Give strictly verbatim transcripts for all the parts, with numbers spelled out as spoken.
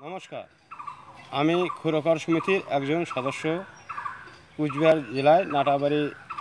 নমস্কার, আমি ক্ষুরকার সমিতির একজন সদস্য, কুচবিহার জেলায় নাটাবাড়ি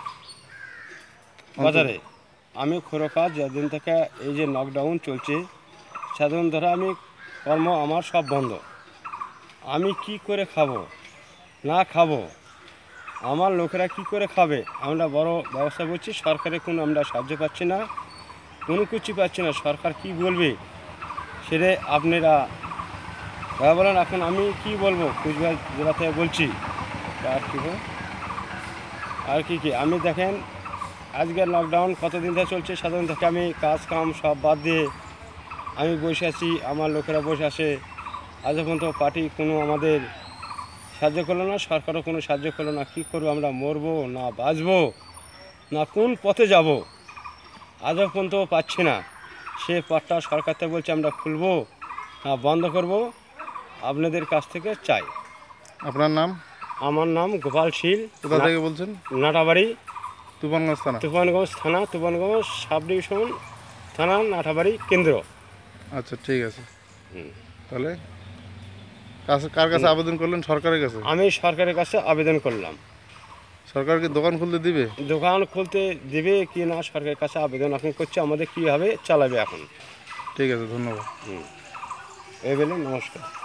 বাজারে। আমি ক্ষুরকার যেদিন থেকে এই যে লকডাউন চলছে সেদিন ধরে আমি কর্ম আমার সব বন্ধ। আমি কি করে খাবো না খাবো, আমার লোকেরা কি করে খাবে? আমরা বড় ব্যবস্থা করছি, সরকারের কোনো আমরা সাহায্য পাচ্ছি না, কোনো কিছু পাচ্ছি না। সরকার কি বলবে সেটা আপনারা বলেন। এখন আমি কি বলবো, কুচবিহার জেলা থেকে বলছি। আর কি আর কি কি আমি দেখেন আজকের লকডাউন কতদিন ধরে চলছে, সাধারণ থেকে আমি কাজ কাম সব বাদ দিয়ে আমি বসে আছি, আমার লোকেরা বসে আসে। আজ পর্যন্ত পার্টি কোনো আমাদের সাহায্য করলো না, সরকারও কোনো সাহায্য করলো না। কী করবো, আমরা মরবো না বাঁচবো না কোন পথে যাব, আজ পর্যন্ত পাচ্ছি না। সে পথটা সরকার থেকে বলছে আমরা খুলবো না বন্ধ করব, আপনাদের কাছ থেকে চাই। আপনার নাম? আমার নাম গোপাল শীল। কোথা থেকে বলছেন? নাটাবাড়ি, তুফানগঞ্জ থানা। তুফানগঞ্জ থানা, তুফানগঞ্জ সাব ডিভিশন থানা, নাটাবাড়ি কেন্দ্র। আচ্ছা, ঠিক আছে। তাহলে কাছে কার কাছে আবেদন করলেন? সরকারের কাছে? আমি সরকারের কাছে আবেদন করলাম। সরকার কি দোকান খুলতে দিবে? দোকান খুলতে দিবে কি না সরকারের কাছে আবেদন এখন করছে, আমাদের কীভাবে চালাবে এখন। ঠিক আছে, ধন্যবাদ। হুম এই বলে নমস্কার।